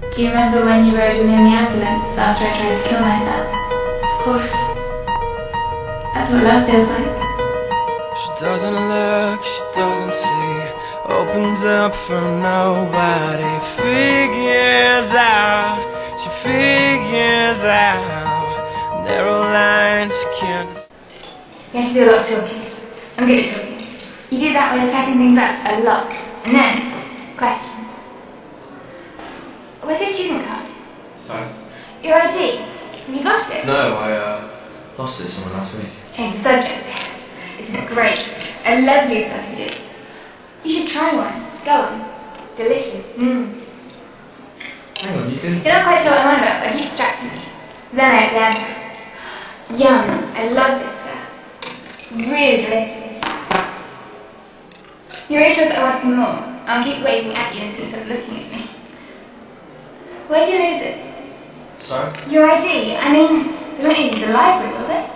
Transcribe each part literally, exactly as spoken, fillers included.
Do you remember when you rode with me in the ambulance after I tried to kill myself? Of course. That's what love feels like. She doesn't look, she doesn't see. Opens up for nobody. Figures out, she figures out. Narrow line, she can't. You have to do a lot of talking. I'm good at talking. You do that when you're cutting things up a lot. And then, questions. Where's your student card? Sorry? Your I D? Have you got it? No, I uh, lost it to someone last week. Change the subject. This is great. I love these sausages. You should try one. Go on. Delicious. Mmm. Hang on, you didn't... You're not quite sure what I'm on about, but keep distracting me. Then I then. Yum. I love this stuff. Really delicious. You're really sure that I want some more? I'll keep waving at you until you stop looking at me. Where do you lose it? Sorry? Your I D. I mean, we won't need to use the library, will they?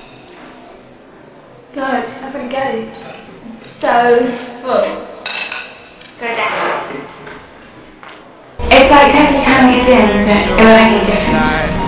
God, I've got to go. I'm so full. Got a dash. It's like totally counting it in, but it won't make any difference.